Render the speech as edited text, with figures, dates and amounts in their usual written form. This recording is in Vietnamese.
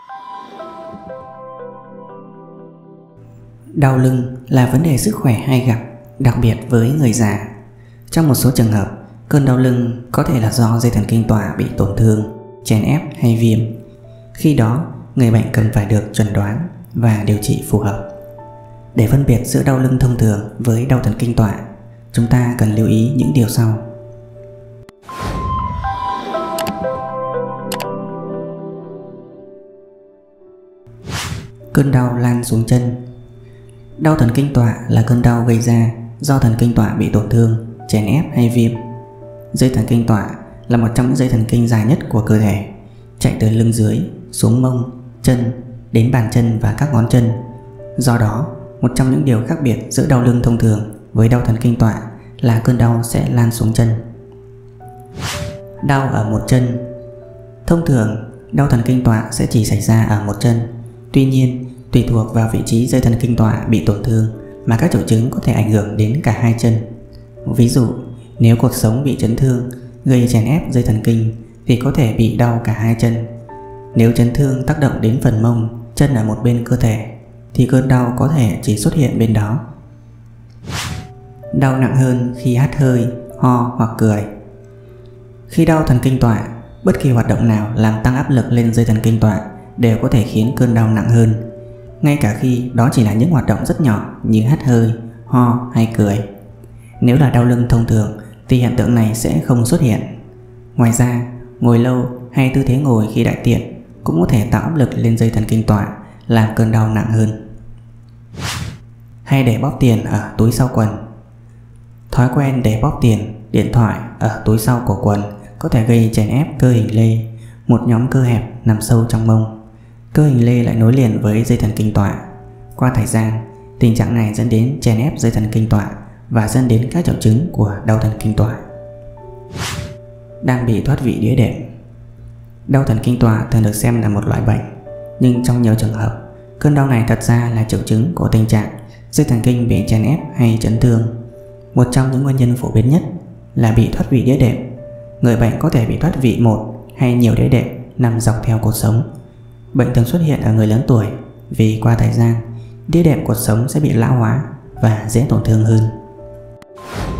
Đau lưng là vấn đề sức khỏe hay gặp, đặc biệt với người già. Trong một số trường hợp, cơn đau lưng có thể là do dây thần kinh tọa bị tổn thương, chèn ép hay viêm. Khi đó, người bệnh cần phải được chẩn đoán và điều trị phù hợp. Để phân biệt giữa đau lưng thông thường với đau thần kinh tọa, chúng ta cần lưu ý những điều sau. Cơn đau lan xuống chân. Đau thần kinh tọa là cơn đau gây ra do thần kinh tọa bị tổn thương, chèn ép hay viêm. Dây thần kinh tọa là một trong những dây thần kinh dài nhất của cơ thể, chạy từ lưng dưới xuống mông, chân đến bàn chân và các ngón chân. Do đó, một trong những điều khác biệt giữa đau lưng thông thường với đau thần kinh tọa là cơn đau sẽ lan xuống chân. Đau ở một chân. Thông thường, đau thần kinh tọa sẽ chỉ xảy ra ở một chân. Tuy nhiên, tùy thuộc vào vị trí dây thần kinh tọa bị tổn thương mà các triệu chứng có thể ảnh hưởng đến cả hai chân. Ví dụ, nếu cột sống bị chấn thương gây chèn ép dây thần kinh thì có thể bị đau cả hai chân. Nếu chấn thương tác động đến phần mông, chân ở một bên cơ thể thì cơn đau có thể chỉ xuất hiện bên đó. Đau nặng hơn khi hắt hơi, ho hoặc cười. Khi đau thần kinh tọa, bất kỳ hoạt động nào làm tăng áp lực lên dây thần kinh tọa đều có thể khiến cơn đau nặng hơn, ngay cả khi đó chỉ là những hoạt động rất nhỏ như hắt hơi, ho hay cười. Nếu là đau lưng thông thường thì hiện tượng này sẽ không xuất hiện. Ngoài ra, ngồi lâu hay tư thế ngồi khi đại tiện cũng có thể tạo áp lực lên dây thần kinh tọa, làm cơn đau nặng hơn. Hay để bóp tiền ở túi sau quần. Thói quen để bóp tiền, điện thoại ở túi sau của quần có thể gây chèn ép cơ hình lê, một nhóm cơ hẹp nằm sâu trong mông. Cơ hình lê lại nối liền với dây thần kinh tọa. Qua thời gian, tình trạng này dẫn đến chèn ép dây thần kinh tọa và dẫn đến các triệu chứng của đau thần kinh tọa. Đang bị thoát vị đĩa đệm. Đau thần kinh tọa thường được xem là một loại bệnh, nhưng trong nhiều trường hợp, cơn đau này thật ra là triệu chứng của tình trạng dây thần kinh bị chèn ép hay chấn thương. Một trong những nguyên nhân phổ biến nhất là bị thoát vị đĩa đệm. Người bệnh có thể bị thoát vị một hay nhiều đĩa đệm nằm dọc theo cột sống. Bệnh thường xuất hiện ở người lớn tuổi vì qua thời gian, đĩa đệm cột sống sẽ bị lão hóa và dễ tổn thương hơn.